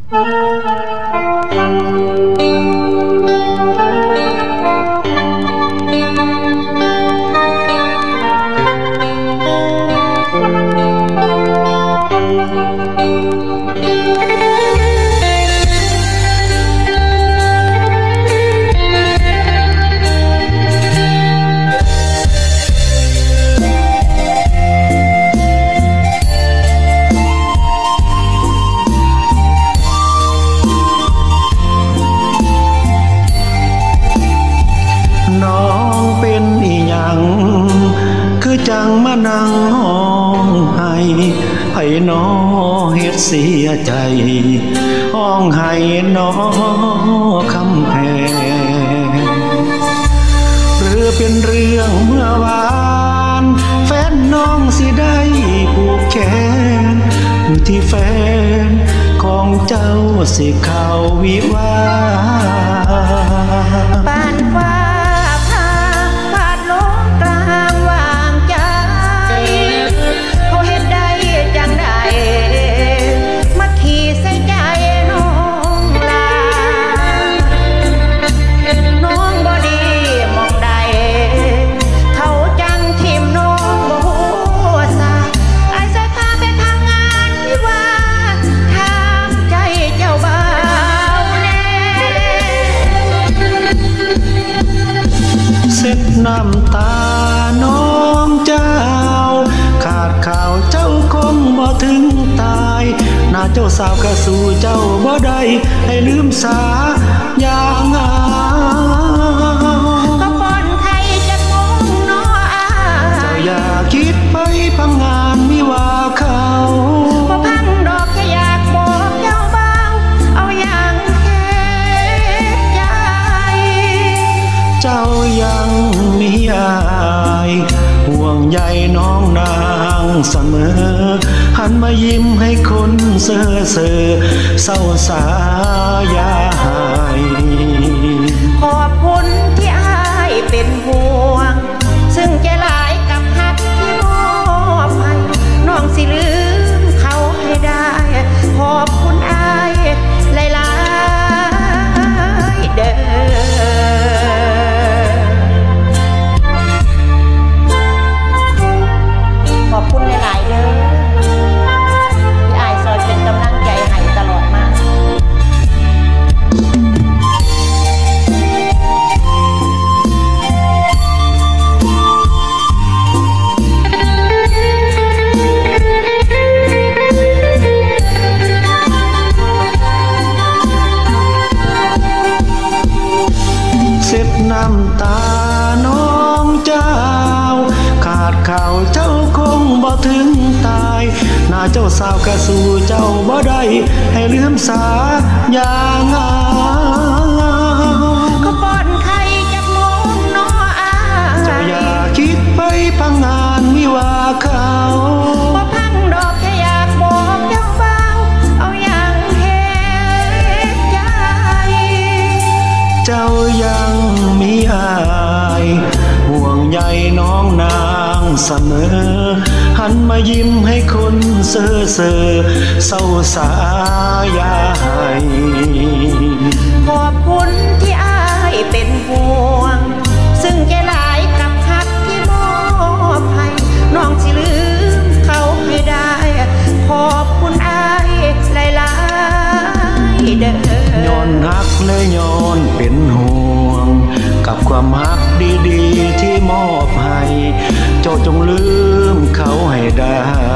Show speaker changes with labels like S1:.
S1: จังมานั่งห้องให้ไผ่น้อเฮ็ดเสียใจห้องให้น้อคำแพงหรือเป็นเรื่องเมื่อวานแฟนน้องสิได้ผูกแขนที่แฟนของเจ้าสิเข้าวิวา
S2: ปานฟ้า
S1: น้ำตาน้องเจ้าขาดข่าวเจ้าคงบ่ถึงตายหน้าเจ้าสาวกระสู่เจ้าบ่ได้ให้ลืมสาอย่างงา
S2: ก็ปอนไทยจะมองน้ออา
S1: เจ้าอย่าคิดไปพังงานมิว่าเขา
S2: บ่พังดอกแค่อยากบอกเจ้าเบาเอาอย่างแค่ใจ
S1: เจ้ายังมีอายห่วงใยน้องนางเสมอหันมายิ้มให้คนเซ่อเศร้าสายาหาย
S2: ขอบคุณที่อายเป็นห่วงซึ่งใจหลายกับฮักที่มอบให้น้องสิลืมเขาให้ได้ขอบคุณอายหลายๆเด้อขอบคุณหลายๆเด้อที่อายซอยเป็นกำลังใจให้ตลอดมา
S1: เสร็จน้ำตาน้องเจ้าขาดข่าวเจ้าคงบ่ถึงตายหน้าเจ้าสาวกระสู่เจ้าบ่ได้ให้ลืมสาอย่างงา
S2: ก็ปอนไข่จากมองน้ออา
S1: เจ้าอย่าคิดไปพังงานมิว่าเขา
S2: บ่พังดอกแค่อยากบอกเจ้าเบาเอาอย่างแค่ใจ
S1: เจ้ายังมีอายห่วงใยน้องนางเสมอหันมายิ้มให้คนเซ่อเศร้าสายาหาย
S2: ขอบคุณที่อายเป็นห่วงซึ่งใจหลายกับฮักที่มอบให้น้องสิลืมเขาให้ได้ขอบคุณอายหลายๆเด้อ
S1: ย้อนฮักเลยย้อนเป็นห่วงกับความฮักดีๆที่มอบให้เจ้าจงลืมเขาให้ได้